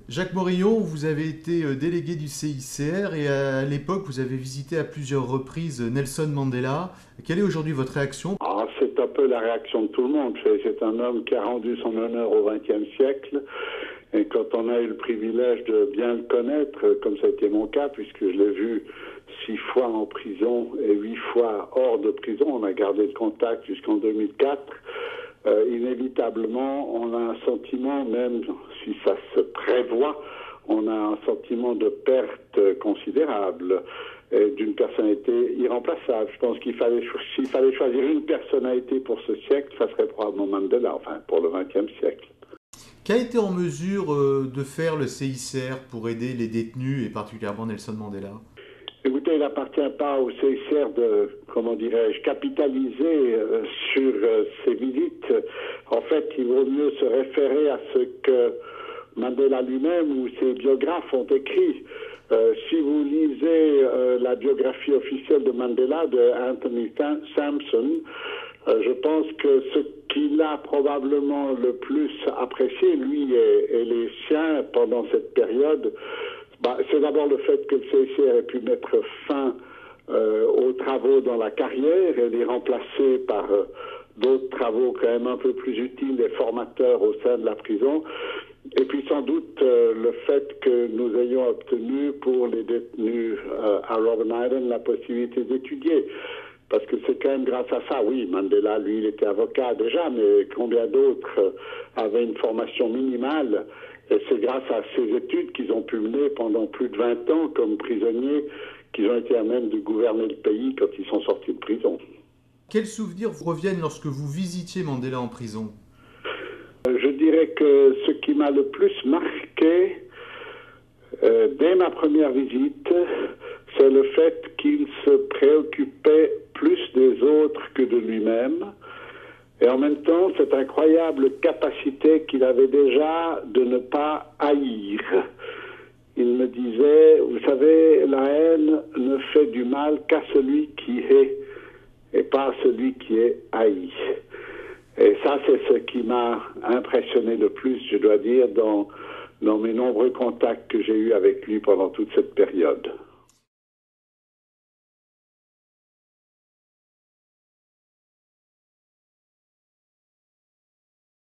Jacques Morillon, vous avez été délégué du CICR et à l'époque, vous avez visité à plusieurs reprises Nelson Mandela. Quelle est aujourd'hui votre réaction? C'est un peu la réaction de tout le monde. C'est un homme qui a rendu son honneur au XXe siècle. Et quand on a eu le privilège de bien le connaître, comme ça a été mon cas, puisque je l'ai vu 6 fois en prison et 8 fois hors de prison, on a gardé le contact jusqu'en 2004, inévitablement, on a un sentiment, même si ça se prévoit, on a un sentiment de perte considérable d'une personnalité irremplaçable. Je pense s'il fallait choisir une personnalité pour ce siècle, ça serait probablement Mandela, enfin pour le XXe siècle. Qu'a été en mesure de faire le CICR pour aider les détenus et particulièrement Nelson Mandela? Écoutez, il n'appartient pas au CICR de, comment dirais-je, capitaliser sur ces visites. En fait, il vaut mieux se référer à ce que Mandela lui-même ou ses biographes ont écrit. Si vous lisez la biographie officielle de Mandela de Anthony Sampson, je pense que ce qu'il a probablement le plus apprécié, lui et les siens, pendant cette période, c'est d'abord le fait que le CICR ait pu mettre fin aux travaux dans la carrière et les remplacer par d'autres travaux quand même un peu plus utiles et formateurs au sein de la prison. Et puis sans doute le fait que nous ayons obtenu pour les détenus à Robben Island la possibilité d'étudier. Parce que c'est quand même grâce à ça, oui, Mandela, lui, il était avocat déjà, mais combien d'autres avaient une formation minimale. Et c'est grâce à ces études qu'ils ont pu mener pendant plus de 20 ans comme prisonniers qu'ils ont été à même de gouverner le pays quand ils sont sortis de prison. Quels souvenirs vous reviennent lorsque vous visitiez Mandela en prison? Je dirais que ce qui m'a le plus marqué dès ma première visite, c'est le fait qu'il se préoccupait plus des autres que de lui-même. Et en même temps, cette incroyable capacité qu'il avait déjà de ne pas haïr. Il me disait, vous savez, la haine ne fait du mal qu'à celui qui hait et pas à celui qui est haï. Et ça, c'est ce qui m'a impressionné le plus, je dois dire, dans mes nombreux contacts que j'ai eus avec lui pendant toute cette période.